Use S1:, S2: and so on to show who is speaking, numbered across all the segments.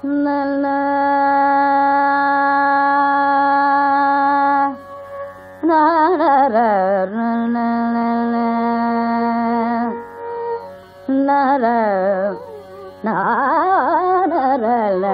S1: ನಲ್ಲ ನರ ನರ ನರಲ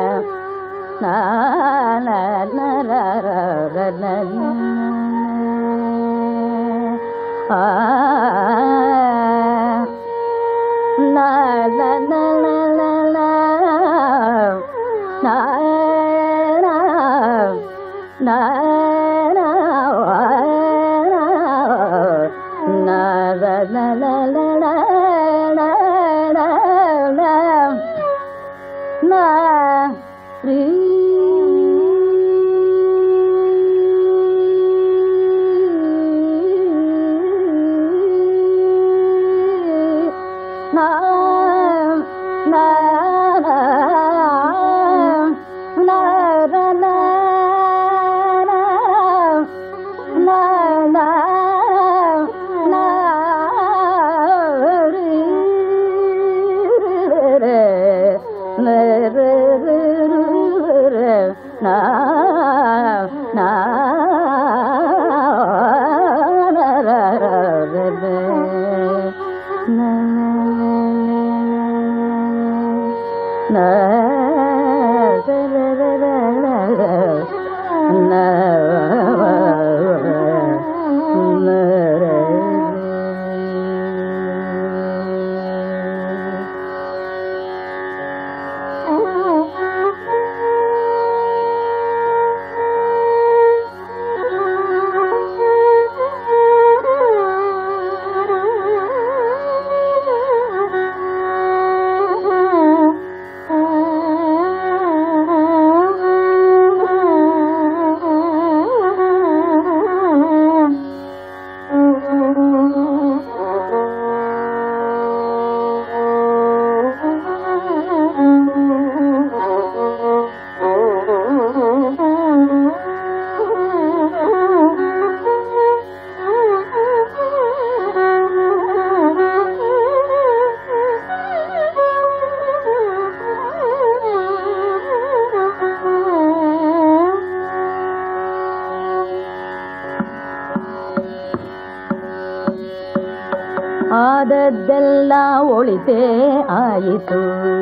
S1: ಆದದ್ದೆಲ್ಲ ಒಳಿತೇ ಆಯಿತು,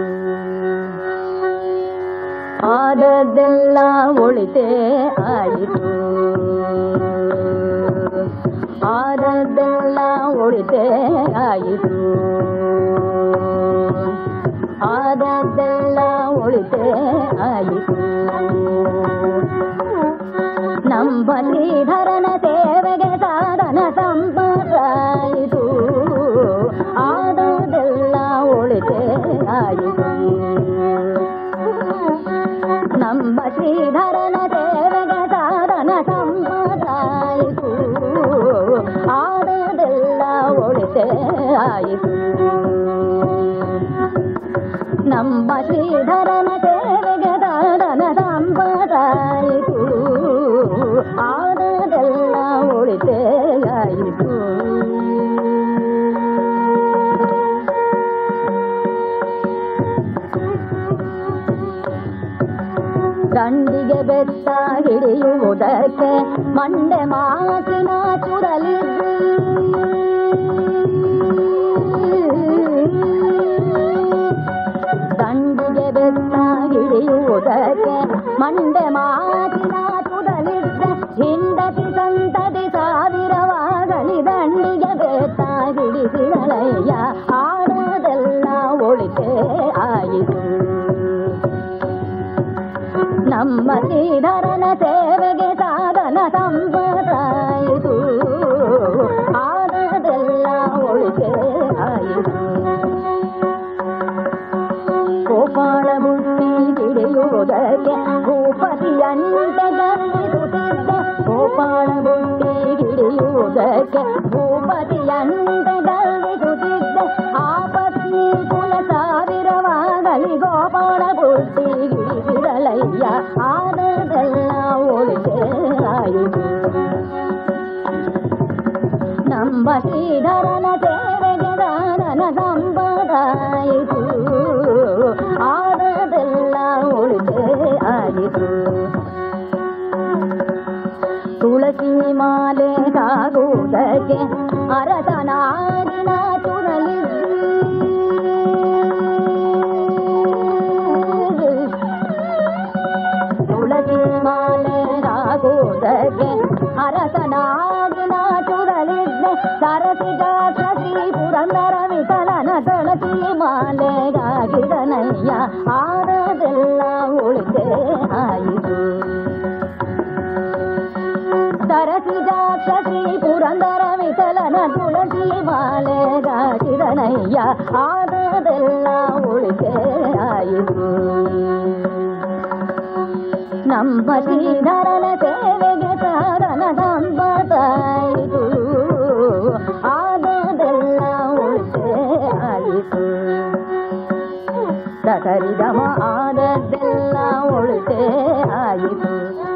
S1: ಆದದ್ದೆಲ್ಲ ಒಳಿತೇ ಆಯಿತು, ಆದದ್ದೆಲ್ಲ ಒಳಿತೇ ಆಯಿತು, ಆದದ್ದೆಲ್ಲ ಒಳಿತೇ ಆಯಿತು. ನಮ್ಮ ಶ್ರೀಧರನ ಸೇವೆಗೆ ಸಾಧನ ಸಂಪತ್ತಾಯಿತು, ಆದದ್ದೆಲ್ಲ ಒಳಿತೇ ಆಯಿತು. ನಮ್ಮ ಶ್ರೀಧರನ ಸೇವೆಗೆ ಸಾಧನ ಸಂಪತ್ತಾಯಿತು, ಆದದ್ದೆಲ್ಲ ಒಳಿತೇ ಆಯಿತು. ನಮ್ಮ ಶ್ರೀಧರನ ಸೇವೆಗೆ ಸಾಧನ ಸಂಪತ್ತಾಯಿತು, ಆದದ್ದೆಲ್ಲ ಒಳಿತೇ ಆಯಿತು. ದಂಡಿಗೆ ಬೆತ್ತ ಹಿಡಿಯುವುದಕ್ಕೆ ಮಂಡೆ ಮಾತಿನ ಚುರಲಿದ್ದು, ದಂಡಿಗೆ ಬೆತ್ತ ಹಿಡಿಯುವುದಕ್ಕೆ ಮಂಡೆ ಮಾತಿನ ಚುರಲಿದ್ದ, ಹಿಂದತಿ ಸಂತತಿ ಸಾವಿರವಾಗಲಿ ದಂಡಿಗೆ ಬೆತ್ತ ಹಿಡಿಸಿದಳಯ್ಯ, ಆದದ್ದೆಲ್ಲ ಒಳಿತೇ ಆಯಿತು. ನಮ್ಮ ಶ್ರೀಧರನ ಸೇವೆಗೆ ಸಾಧನ ಸಂಪತ್ತಾಯಿತು, ಆದದ್ದೆಲ್ಲ ಒಳಿತೇ ಆಯಿತು. ಗೋಪಾಳ ಬುದ್ಧಿ ಹಿಡಿಯುವುದಕ್ಕೆ ಭೂಪತಿಯಂತೆ ಗರ್ವಿಸುತ್ತಿದ್ದ, ಗೋಪಾಳ ಬುದ್ಧಿ ಹಿಡಿಯುವುದಕ್ಕೆ ಭೂಪತಿಯಂತೆ ಗರ್ವಿಸುತ್ತಿದ್ದ, ಆ ಪತ್ನಿ ಕುಲ ಸಾವಿರವಾಗಲಿ ಗೋಪಾಳ ಬುದ್ಧಿ ಹಿಡಿಸಿದಳಯ್ಯ, ಆದದ್ದೆಲ್ಲ ಒಳಿತೇ ಆಯಿತು. ನಮ್ಮ ಶ್ರೀಧರನ ಸೇವೆಗೆ ದಾನನ ಸಂಪದಾಯಿತು, ಆದದ್ದೆಲ್ಲ ಒಳಿತೇ ಆಯಿತು. ತುಳಸಿ ಮಾಲೆ ಸಾಗುವುದಕ್ಕೆ ಅರಸನಾಗಿನ ತುರಲಿ ತುಳಸಿ ಮಾಲೆ ಸಾಗುವುದಕ್ಕೆ ಅರಸನಾಗಿನ ತುರಲಿದ್ದೆ ಸರಸಿಗ ಶ್ರೀ ಪುರಂದರ ವಿಠಲನ ತುಳಸಿ ಮಾಲೆಗಾಗಿದನಯ್ಯ ಆದದೆಲ್ಲ ಉಳಿದೇ ಆಯಿತು. ಸರಸಿಜಾಕ್ಷ ಶ್ರೀ ಪುರಂದರ ವಿಠಲನ ತುಳಸಿ ಮಾಲೆಗಾಗಿದನಯ್ಯ ಆದದೆಲ್ಲ ಉಳಿದೇ ಆಯಿತು. ನಮ್ಮ ಶ್ರೀಧರನ ಸೇವೆಗೆ ಸಾರನ ಸಂಪತ್ತಾಯಿತು. ಆದದೆಲ್ಲ ಉಳಿದೇ ಆಯಿತು. ಸರಿಗಮ ಆದದ್ದೆಲ್ಲ ಉಳಿದೇ ಆಯಿತು.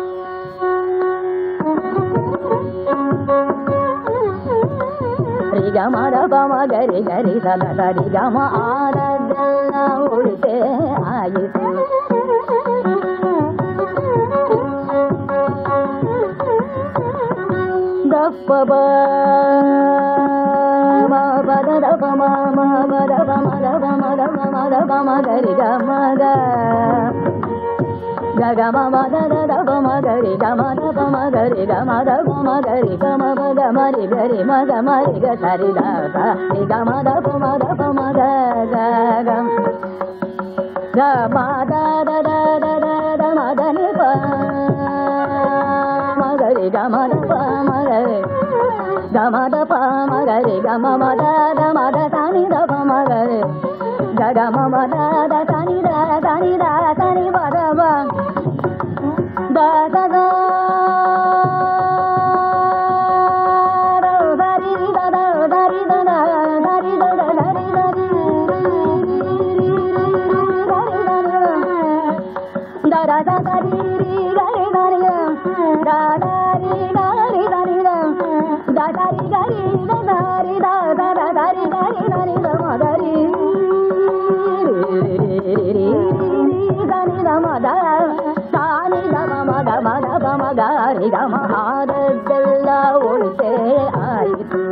S1: ರಿಗಮದ ಪಮ ಗರಿ ಗರಿ ಸದ ಸರಿಗಮ ಆದದ್ದೆಲ್ಲ ಉಳಿದೇ ಆಯಿತು. ದಪ್ಪ ಪದ ದಪ ಮ ಪದ ಪಮ ದಪ ಮದ ಪಮದ ಪಮ ಗರಿ ಗಮದ ಗಮ ಮದ ದಪ ಮ ಗರಿ ಗಮ ದಪ ಮ ಗರಿ ಗಮ ದಪ ಮ ಗರಿ ಗಮ ಪದ ಮರಿ ಗರಿ ಮದ ಮರಿ ಗ ಸರಿ ದ ಗಮ ದಪ ಮ ದಪ ಮ ಗ ಗಮ ಗ ಮ ದ ದ ದ ದ ದ ಮ ದ ನಿ ಪ ಮ ಗರಿ ಗಮ ದಪ ಮ ಗರಿ ಗಮ ದಪ ಮ ಗರಿ ಗಮ ಮದ ದ ಮದ ತನಿ ದಪ ಮ ಗರಿ ಗ ಗಮ ಮದ ದ ತನಿ ದ ತನಿ ದ ತನಿ ಮದ ಮ ದ ದ ದ ಧರಿ ದ ದ ಧರಿ ದ ದ ಧರಿ ದ ದ ಧರಿ ಧರಿ ದ ದ ದ ಧರಿ ಗರಿ ಧರಿ ದ ದ ರಿ ಗರಿ ಧರಿ ದ ದ ಧರಿ ಗರಿ ದ ಧರಿ ದ ದ ದ ಧರಿ ಗರಿ ಧರಿ ದ ಮ ಧರಿ ರಿ ಧರಿ ದ ಮ ದ ತಾನಿ ದ ಮ ದ ಮ ದ ಪ ಮ ಗ ರಿ ಗ ಮ ಆದದ್ದೆಲ್ಲ ಉಳಿದೇ ಆಯಿತು.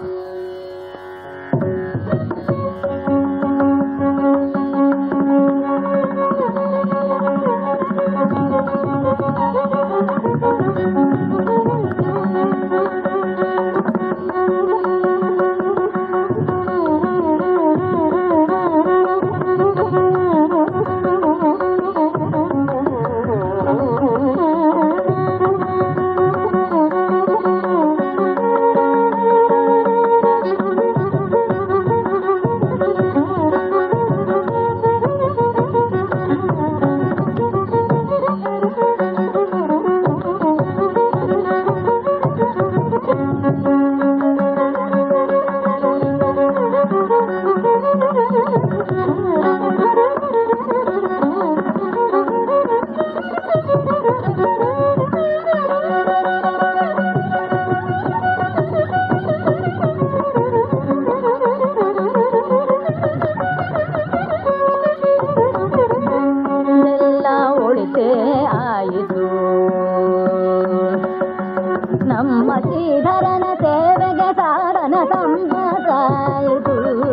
S1: ನಮ್ಮ ಶ್ರೀಧರನ ಸೇವೆಗೆ ಸಾರನ ಸಂಪತ್ತಾಯಿತು.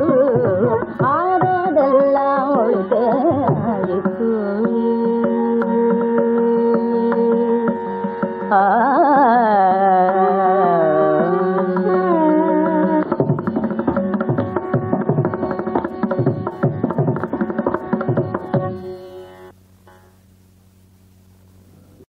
S1: ಆದದೆಲ್ಲ ಉಳಿದೇ ಆಯಿತು. ಆ